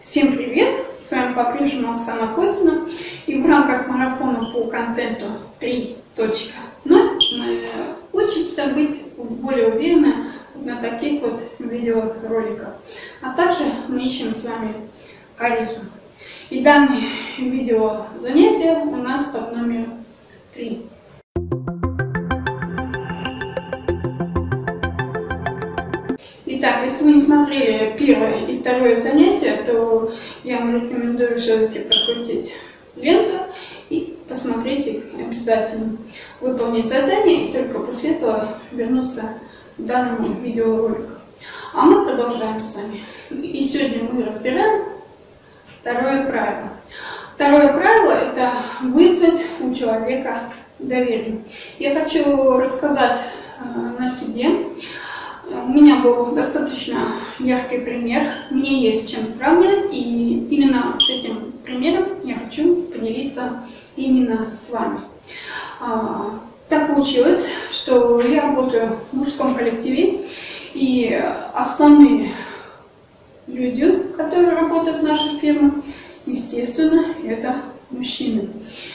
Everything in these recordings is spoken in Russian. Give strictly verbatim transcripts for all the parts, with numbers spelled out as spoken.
Всем привет! С вами по-прежнему Оксана Костина. И в рамках марафона по контенту три точка ноль мы учимся быть более уверенными на таких вот видеороликах. А также мы ищем с вами харизму. И данное видео занятие у нас под номером три. Итак, если вы не смотрели первое и второе занятие, то я вам рекомендую все-таки прокрутить ленту и посмотреть их обязательно. Выполнить задание и только после этого вернуться к данному видеоролику. А мы продолжаем с вами. И сегодня мы разбираем второе правило. Второе правило – это вызвать у человека доверие. Я хочу рассказать э, на себе. У меня был достаточно яркий пример, мне есть с чем сравнивать, и именно с этим примером я хочу поделиться именно с вами. Так получилось, что я работаю в мужском коллективе, и основные люди, которые работают в наших фирмах, естественно, это мужчины.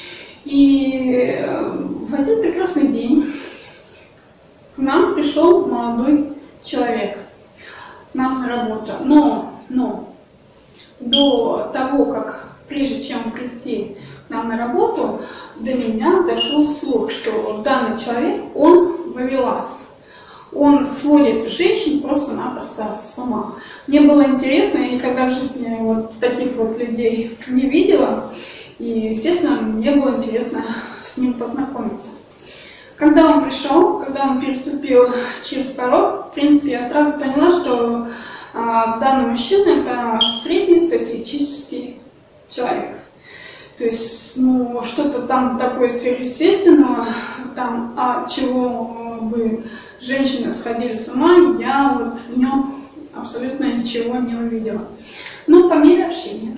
И в один прекрасный день к нам пришел молодой человек нам на работу. Но, но до того, как, прежде чем прийти к нам на работу, до меня дошел слух, что данный человек, он вовелас. Он сводит женщин просто-напросто с ума. Мне было интересно, я никогда в жизни вот таких вот людей не видела. И, естественно, мне было интересно с ним познакомиться. Когда он пришел, когда он переступил через порог, в принципе, я сразу поняла, что а, данный мужчина – это среднестатистический человек. То есть, ну, что-то там такое сверхъестественного, там, от чего бы женщины сходили с ума, я вот в нем абсолютно ничего не увидела. Но по мере общения.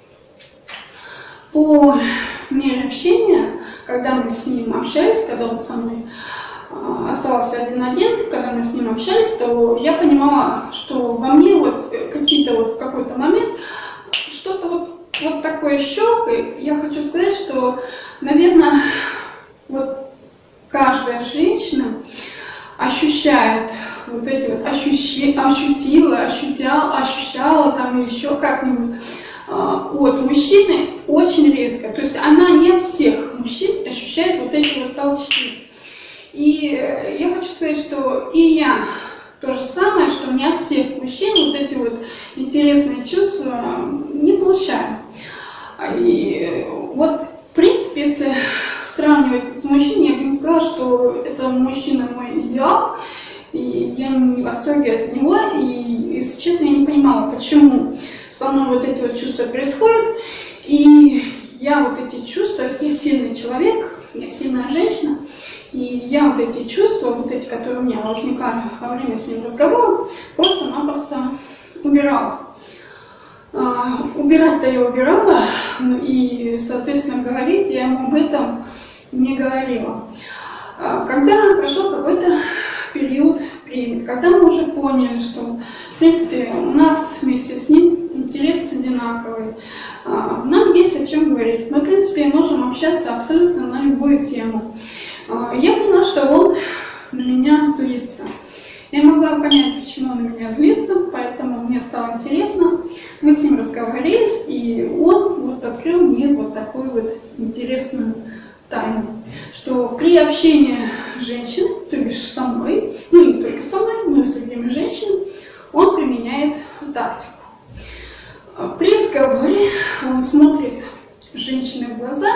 По мере общения, когда мы с ним общались, когда он со мной э, оставался один на один, когда мы с ним общались, то я понимала, что во мне вот какие-то вот в какой-то момент что-то вот, вот такое щелкает. Я хочу сказать, что, наверное, вот каждая женщина ощущает вот эти вот ощущи, ощутила, ощутяла, ощущала там еще как-нибудь от мужчины очень редко. То есть она не от всех мужчин ощущает вот эти вот толчки. И я хочу сказать, что и я то же самое, что не от всех мужчин вот эти вот интересные чувства не получаю. И вот, в принципе, если сравнивать с мужчиной, я бы не сказала, что это мужчина мой идеал, и я не в восторге от него, и, если честно, я не понимала, почему со мной вот эти вот чувства происходят. И я вот эти чувства, я сильный человек, я сильная женщина, и я вот эти чувства, вот эти, которые у меня возникали во время с ним разговора, просто-напросто убирала. А, убирать-то я убирала, и, соответственно, говорить я ему об этом не говорила. А, когда прошел какой-то период времени, когда мы уже поняли, что, в принципе, у нас вместе с ним интерес одинаковый, нам есть о чем говорить. Мы, в принципе, можем общаться абсолютно на любую тему. Я поняла, что он на меня злится. Я могла понять, почему он на меня злится, поэтому мне стало интересно. Мы с ним разговорились, и он вот открыл мне вот такую вот интересную тайну, что при общении женщин, то бишь со мной, ну не только со мной, но и с другими женщинами, он применяет тактику. При разговоре он смотрит женщине в глаза,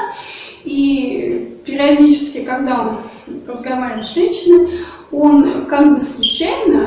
и периодически, когда он разговаривает с женщиной, он как бы случайно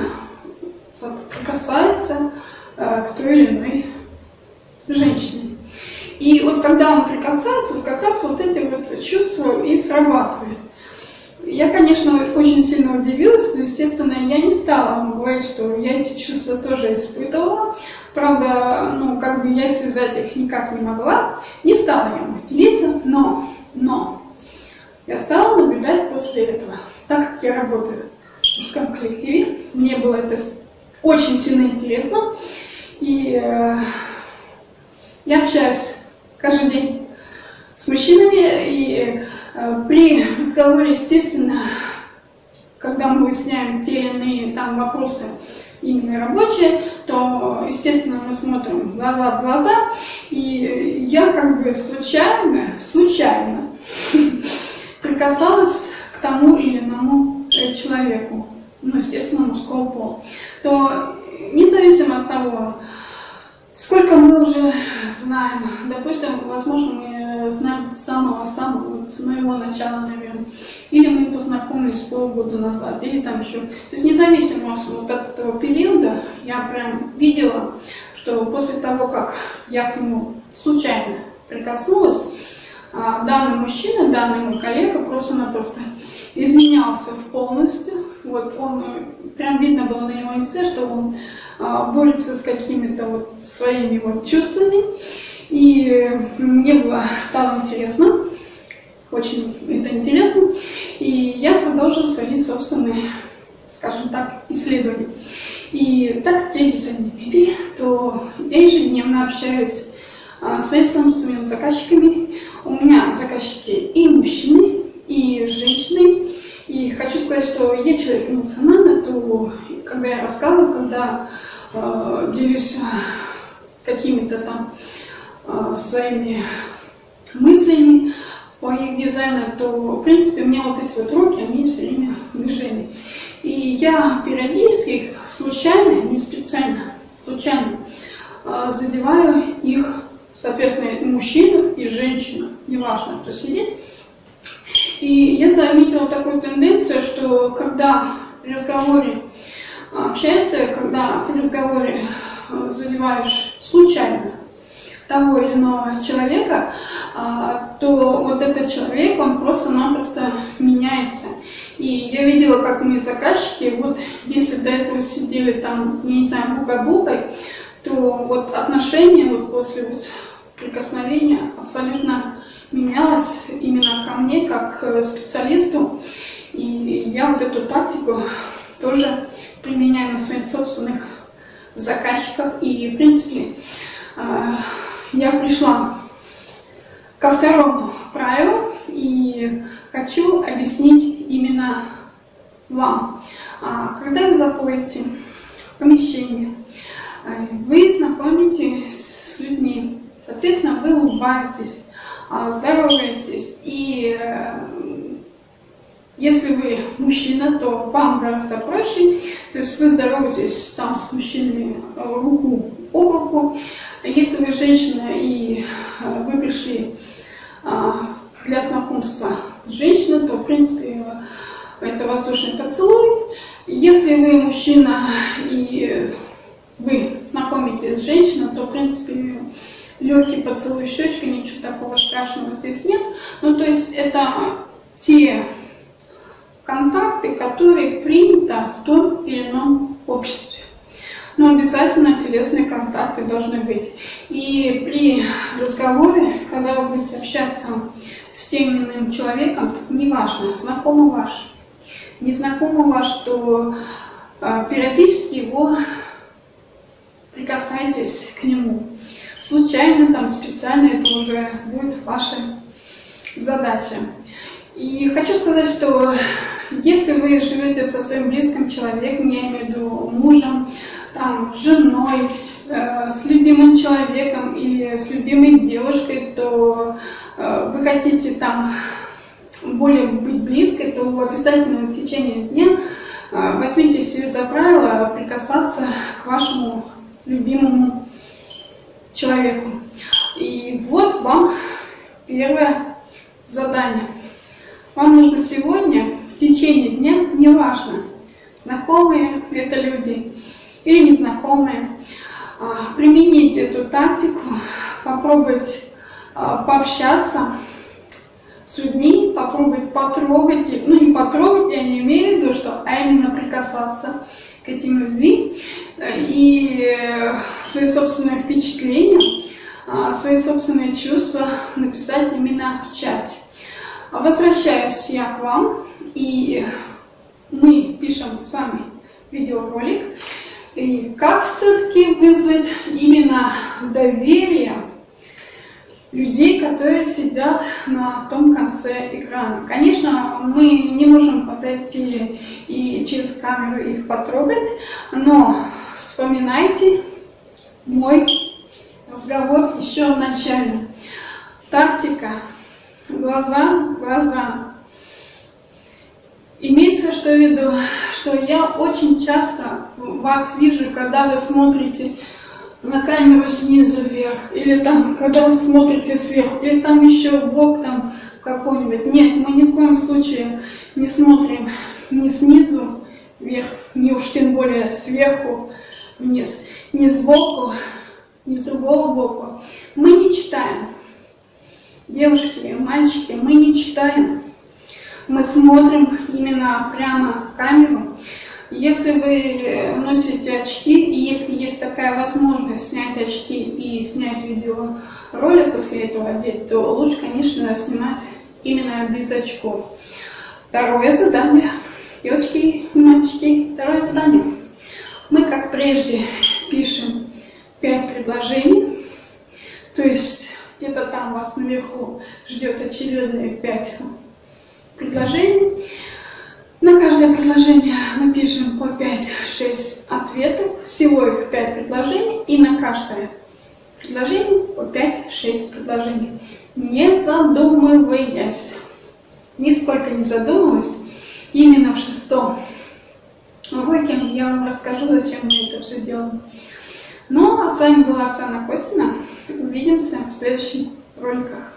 прикасается к той или иной женщине. И вот когда он прикасается, вот как раз вот эти вот чувства и срабатывают. Я, конечно, очень сильно удивилась, но, естественно, я не стала ему говорить, что я эти чувства тоже испытывала. Правда, ну, как бы я связать их никак не могла. Не стала я ему делиться, но, но я стала наблюдать после этого. Так как я работаю в мужском коллективе, мне было это очень сильно интересно. И э, Я общаюсь каждый день с мужчинами, и э, при разговоре, естественно, когда мы выясняем те или иные там вопросы, именно рабочие, то, естественно, мы смотрим глаза в глаза, и я как бы случайно, случайно прикасалась к тому или иному человеку, ну, естественно, мужского пола, то независимо от того, сколько мы уже знаем, допустим, возможно, мы знаем самого-самого, вот, с моего начала, наверное, или мы познакомились полгода назад, или там еще. То есть независимо вот от этого периода, я прям видела, что после того, как я к нему случайно прикоснулась, данный мужчина, данный мой коллега просто-напросто изменялся полностью. Вот он, прям видно было на его лице, что он борется с какими-то вот своими вот чувствами, и мне было, стало интересно, очень это интересно, и я продолжила свои собственные, скажем так, исследования. И так как я дизайнер мебели, то я ежедневно общаюсь а, с своими собственными заказчиками. У меня заказчики и мужчины, и женщины. И хочу сказать, что я человек эмоциональный, то когда я рассказываю, когда э, делюсь какими-то там э, своими мыслями по их дизайну, то, в принципе, у меня вот эти вот руки, они все время в движении. И я периодически их случайно, не специально, случайно э, задеваю их, соответственно, и мужчину, и женщину, неважно, кто сидит. И я заметила такую тенденцию, что когда при разговоре общаешься, когда при разговоре задеваешь случайно того или иного человека, то вот этот человек, он просто-напросто меняется. И я видела, как мои заказчики, вот если до этого сидели там, я не знаю, бок от бока, то вот отношения вот после вот прикосновения абсолютно менялось именно ко мне, как к специалисту. И я вот эту тактику тоже применяю на своих собственных заказчиков. И, в принципе, я пришла ко второму правилу и хочу объяснить именно вам. Когда вы заходите в помещение, вы знакомитесь с людьми, соответственно, вы улыбаетесь, здороваетесь, и э, если вы мужчина, то вам гораздо проще, то есть вы здороваетесь там с мужчинами руку об руку. Если вы женщина и э, вы пришли э, для знакомства с женщиной, то в принципе э, это воздушный поцелуй. Если вы мужчина и вы знакомитесь с женщиной, то в принципе легкий поцелуй, щечка, ничего такого страшного здесь нет. Ну, то есть это те контакты, которые принято в том или ином обществе. Но обязательно телесные контакты должны быть. И при разговоре, когда вы будете общаться с тем или иным человеком, неважно, знакомый ваш, незнакомый ваш, то э, периодически его прикасайтесь к нему. Случайно, там, специально, это уже будет ваша задача. И хочу сказать, что если вы живете со своим близким человеком, я имею в виду мужем, там, женой, э, с любимым человеком или с любимой девушкой, то э, вы хотите там более быть близкой, то обязательно в течение дня э, возьмите себе за правило прикасаться к вашему любимому человеку. И вот вам первое задание. Вам нужно сегодня в течение дня, неважно, знакомые это люди или незнакомые, применить эту тактику, попробовать пообщаться с людьми, попробовать потрогать, ну не потрогать, я не имею в виду, что, а именно прикасаться к этим людьми и свои собственные впечатления, свои собственные чувства написать именно в чате. Возвращаюсь я к вам, и мы пишем с вами видеоролик, и как все-таки вызвать именно доверие людей, которые сидят на том конце экрана. Конечно, мы не можем подойти и через камеру их потрогать, но вспоминайте мой разговор еще в начале. Тактика. Глаза в глаза. Имеется что в виду, что я очень часто вас вижу, когда вы смотрите на камеру снизу вверх, или там, когда вы смотрите сверху, или там еще бок там какой-нибудь. Нет, мы ни в коем случае не смотрим ни снизу вверх, ни уж тем более сверху вниз, ни сбоку, ни с другого боку. Мы не читаем. Девушки, мальчики, мы не читаем. Мы смотрим именно прямо в камеру. Если вы носите очки, и если есть такая возможность снять очки и снять видеоролик после этого одеть, то лучше, конечно, снимать именно без очков. Второе задание. Девочки и мальчики, второе задание. Мы, как прежде, пишем пять предложений. То есть где-то там вас наверху ждет очередные пять предложений. На каждое предложение напишем по пять-шесть ответов, всего их пять предложений, и на каждое предложение по пять-шесть предложений, не задумываясь, нисколько не задумываясь. Именно в шестом уроке я вам расскажу, зачем мы это все делаем. Ну, а с вами была Оксана Костина. Увидимся в следующих роликах.